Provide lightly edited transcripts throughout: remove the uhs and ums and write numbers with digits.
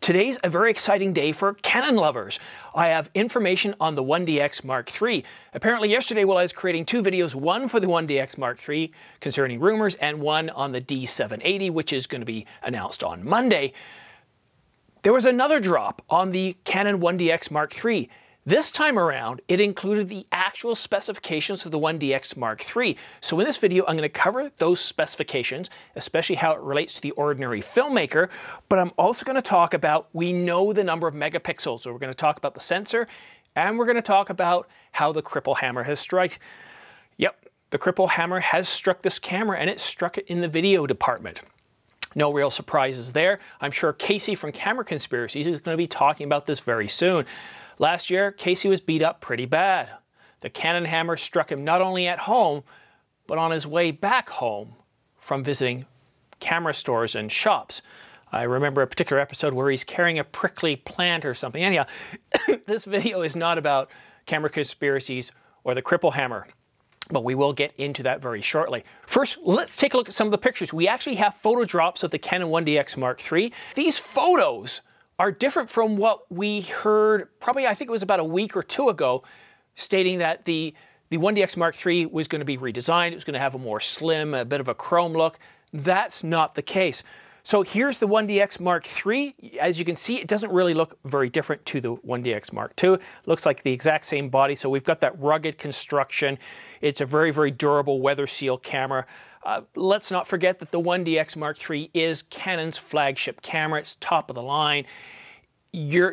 Today's a very exciting day for Canon lovers. I have information on the 1DX Mark III. Apparently yesterday while I was creating two videos, one for the 1DX Mark III concerning rumors and one on the D780, which is going to be announced on Monday, there was another drop on the Canon 1DX Mark III. This time around, it included the actual specifications of the 1DX Mark III. So in this video, I'm going to cover those specifications, especially how it relates to the ordinary Filmmaker, but I'm also going to talk about, we know the number of megapixels. So we're going to talk about the sensor, and we're going to talk about how the cripple hammer has struck. Yep, the cripple hammer has struck this camera, and it struck it in the video department. No real surprises there. I'm sure Casey from Camera Conspiracies is going to be talking about this very soon. Last year, Casey was beat up pretty bad. The Canon hammer struck him not only at home, but on his way back home from visiting camera stores and shops. I remember a particular episode where he's carrying a prickly plant or something. Anyhow, this video is not about Camera Conspiracies or the cripple hammer, but we will get into that very shortly. First, let's take a look at some of the pictures. We actually have photo drops of the Canon 1DX Mark III. These photos are different from what we heard, probably I think it was about a week or two ago, stating that the 1DX Mark III was going to be redesigned. It was going to have a more slim, a bit of a chrome look. That's not the case. So here's the 1DX Mark III. As you can see, it doesn't really look very different to the 1DX Mark II. It looks like the exact same body. So we've got that rugged construction. It's a very, very durable weather seal camera. Let's not forget that the 1DX Mark III is Canon's flagship camera. It's top of the line. There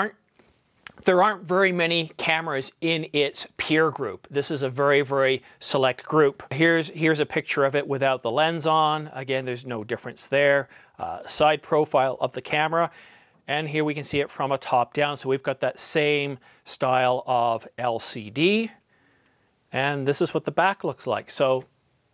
aren't very many cameras in its peer group. This is a very, very select group. Here's a picture of it without the lens on. Again, there's no difference there. Side profile of the camera. And here we can see it from a top down. So we've got that same style of LCD. And this is what the back looks like. So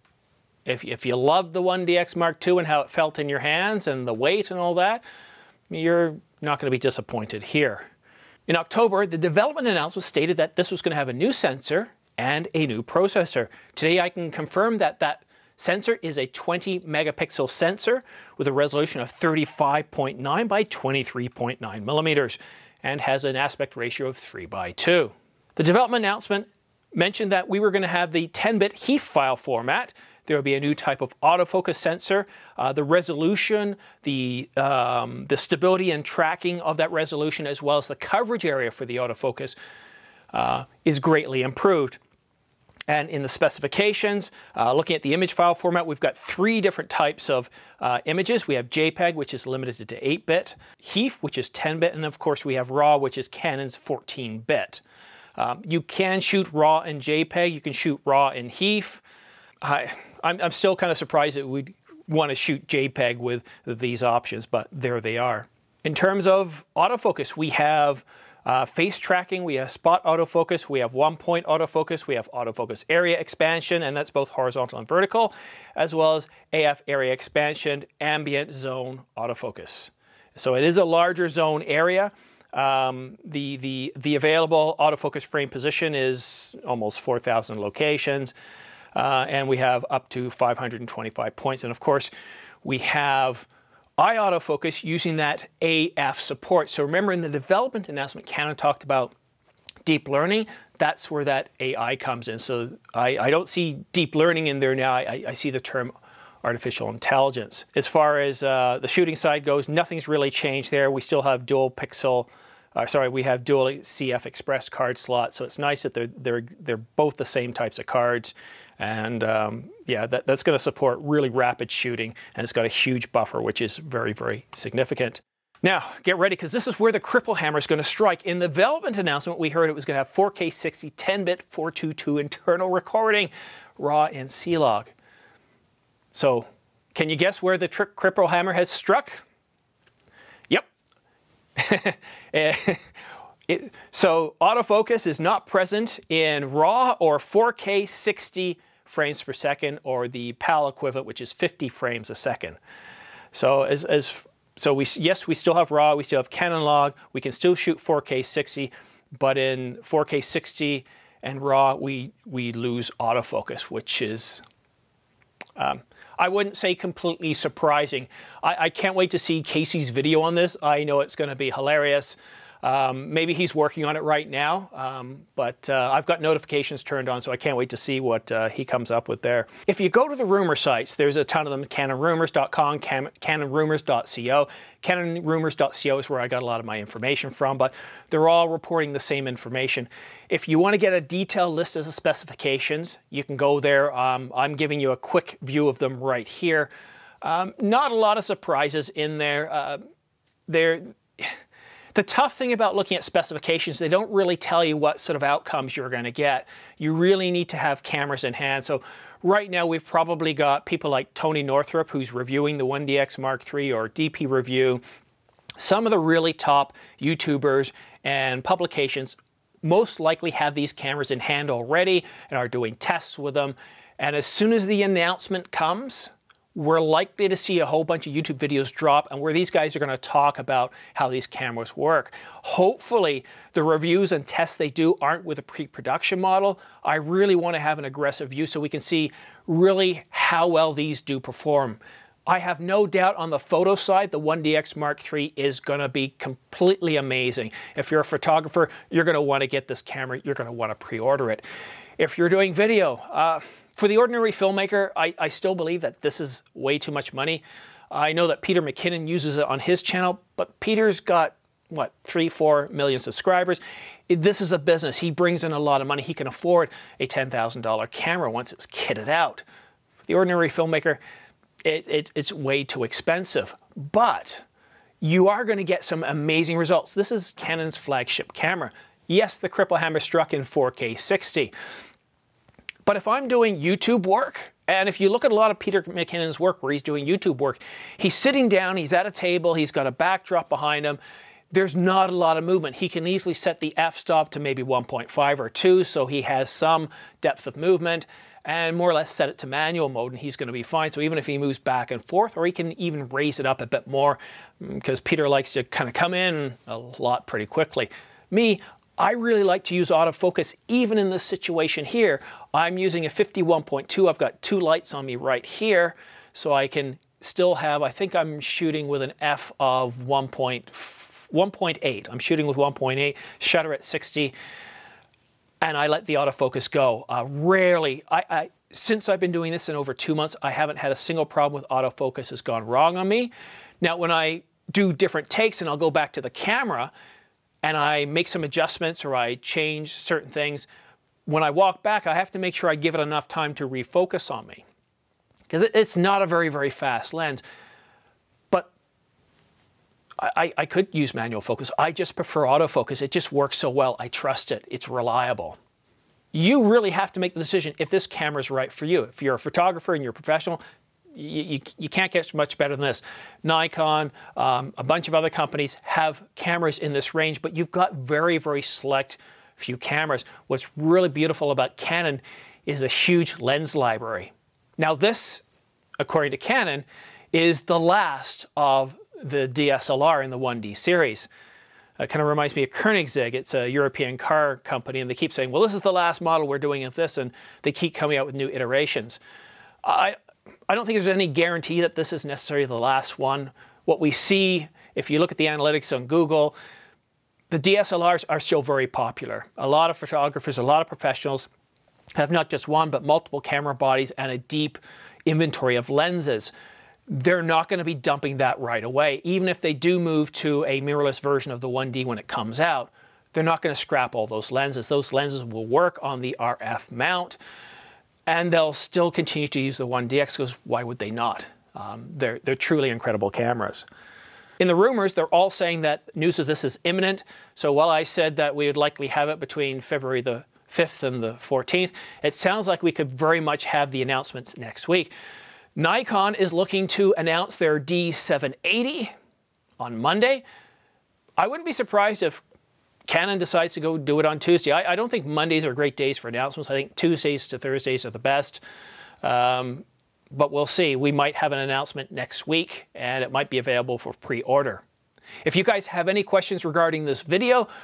if you love the 1DX Mark II and how it felt in your hands and the weight and all that, you're not going to be disappointed here. In October, the development announcement stated that this was going to have a new sensor and a new processor. Today I can confirm that that sensor is a 20 megapixel sensor with a resolution of 35.9 by 23.9 millimeters and has an aspect ratio of 3:2. The development announcement mentioned that we were going to have the 10-bit HEIF file format. There will be a new type of autofocus sensor. The resolution, the stability and tracking of that resolution, as well as the coverage area for the autofocus is greatly improved. And in the specifications, looking at the image file format, we've got three different types of images. We have JPEG, which is limited to 8-bit, HEIF, which is 10-bit, and of course we have RAW, which is Canon's 14-bit. You can shoot RAW in JPEG, you can shoot RAW in HEIF. I'm still kind of surprised that we'd want to shoot JPEG with these options, but there they are. In terms of autofocus, we have face tracking, we have spot autofocus, we have one-point autofocus, we have autofocus area expansion, and that's both horizontal and vertical, as well as AF area expansion, ambient zone autofocus. So it is a larger zone area. The available autofocus frame position is almost 4,000 locations. And we have up to 525 points. And of course, we have eye autofocus using that AF support. So remember in the development announcement, Canon talked about deep learning. That's where that AI comes in. So I don't see deep learning in there now. I see the term artificial intelligence. As far as the shooting side goes, nothing's really changed there. We still have dual we have dual CF Express card slots. So it's nice that they're both the same types of cards. And yeah, that's going to support really rapid shooting, and it's got a huge buffer, which is very, very significant. Now, get ready, because this is where the cripple hammer is going to strike. In the development announcement, we heard it was going to have 4K 60, 10-bit 422 internal recording, RAW and C-Log. So, can you guess where the cripple hammer has struck? Yep. So, autofocus is not present in RAW or 4K 60 frames per second, or the PAL equivalent, which is 50 frames a second. So we still have RAW, we still have Canon log, we can still shoot 4K 60, but in 4K 60 and RAW we lose autofocus, which is I wouldn't say completely surprising. I can't wait to see Casey's video on this. I know it's going to be hilarious. Maybe he's working on it right now, but I've got notifications turned on, so I can't wait to see what he comes up with there. If you go to the Rumour sites, there's a ton of them, canonrumors.com, canonrumors.co. Canonrumors.co is where I got a lot of my information from, but they're all reporting the same information. If you want to get a detailed list of the specifications, you can go there. I'm giving you a quick view of them right here. Not a lot of surprises in there. The tough thing about looking at specifications, they don't really tell you what sort of outcomes you're going to get. You really need to have cameras in hand. So right now we've probably got people like Tony Northrup, who's reviewing the 1DX Mark III, or DP Review. Some of the really top YouTubers and publications most likely have these cameras in hand already and are doing tests with them. And as soon as the announcement comes, we're likely to see a whole bunch of YouTube videos drop, and where these guys are going to talk about how these cameras work. Hopefully, the reviews and tests they do aren't with a pre-production model. I really want to have an aggressive view so we can see really how well these do perform. I have no doubt on the photo side, the 1DX Mark III is going to be completely amazing. If you're a photographer, you're going to want to get this camera. You're going to want to pre-order it. If you're doing video, for the ordinary filmmaker, I still believe that this is way too much money. I know that Peter McKinnon uses it on his channel, but Peter's got, what, 3-4 million subscribers. This is a business. He brings in a lot of money. He can afford a $10,000 camera once it's kitted out. For the ordinary filmmaker, it's way too expensive. But you are going to get some amazing results. This is Canon's flagship camera. Yes, the cripple hammer struck in 4K 60. But if I'm doing YouTube work, and if you look at a lot of Peter McKinnon's work where he's doing YouTube work, he's sitting down, he's at a table, he's got a backdrop behind him, there's not a lot of movement. He can easily set the f-stop to maybe 1.5 or 2, so he has some depth of movement, and more or less set it to manual mode, and he's going to be fine. So even if he moves back and forth, or he can even raise it up a bit more, because Peter likes to kind of come in a lot pretty quickly. Me, I really like to use autofocus even in this situation here. I'm using a 51.2. I've got 2 lights on me right here, so I can still have, I think I'm shooting with an f of 1.8. I'm shooting with 1.8, shutter at 60, and I let the autofocus go. Rarely, since I've been doing this in over 2 months, I haven't had a single problem with autofocus has gone wrong on me. Now, when I do different takes and I'll go back to the camera, and I make some adjustments or I change certain things, when I walk back, I have to make sure I give it enough time to refocus on me. Because it's not a very, very fast lens. But I could use manual focus. I just prefer autofocus. It just works so well. I trust it. It's reliable. You really have to make the decision if this camera is right for you. If you're a photographer and you're a professional, you can't get much better than this. Nikon, a bunch of other companies have cameras in this range, but you've got very, very select few cameras. What's really beautiful about Canon is a huge lens library. Now this, according to Canon, is the last of the DSLR in the 1D series. It kind of reminds me of Koenigsegg. It's a European car company, and they keep saying, well, this is the last model we're doing of this, and they keep coming out with new iterations. I don't think there's any guarantee that this is necessarily the last one. What we see, if you look at the analytics on Google, the DSLRs are still very popular. A lot of photographers, a lot of professionals have not just one, but multiple camera bodies and a deep inventory of lenses. They're not going to be dumping that right away. Even if they do move to a mirrorless version of the 1D when it comes out, they're not going to scrap all those lenses. Those lenses will work on the RF mount, and they'll still continue to use the 1DX because why would they not? They're truly incredible cameras. In the rumors, they're all saying that news of this is imminent. So while I said that we would likely have it between February the 5th and the 14th, it sounds like we could very much have the announcements next week. Nikon is looking to announce their D780 on Monday. I wouldn't be surprised if Canon decides to go do it on Tuesday. I don't think Mondays are great days for announcements. I think Tuesdays to Thursdays are the best. But we'll see. We might have an announcement next week, and it might be available for pre-order. If you guys have any questions regarding this video,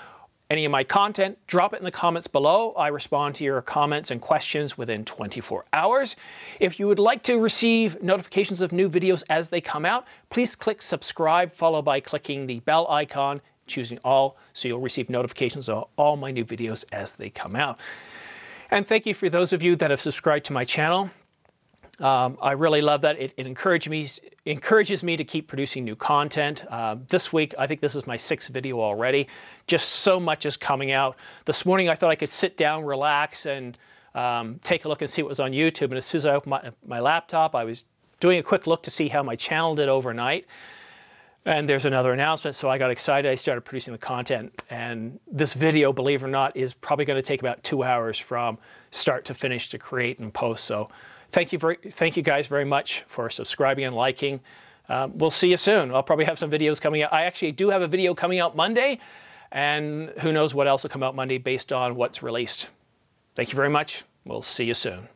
any of my content, drop it in the comments below. I respond to your comments and questions within 24 hours. If you would like to receive notifications of new videos as they come out, please click subscribe, followed by clicking the bell icon, choosing all, so you'll receive notifications of all my new videos as they come out. And thank you for those of you that have subscribed to my channel. I really love that. It encourages me to keep producing new content. This week, I think this is my 6th video already. Just so much is coming out. This morning, I thought I could sit down, relax, and take a look and see what was on YouTube. And as soon as I opened my laptop, I was doing a quick look to see how my channel did overnight. And there's another announcement, so I got excited. I started producing the content. And this video, believe it or not, is probably going to take about 2 hours from start to finish to create and post. So thank you guys very much for subscribing and liking. We'll see you soon. I'll probably have some videos coming out. I actually do have a video coming out Monday, and who knows what else will come out Monday based on what's released. Thank you very much. We'll see you soon.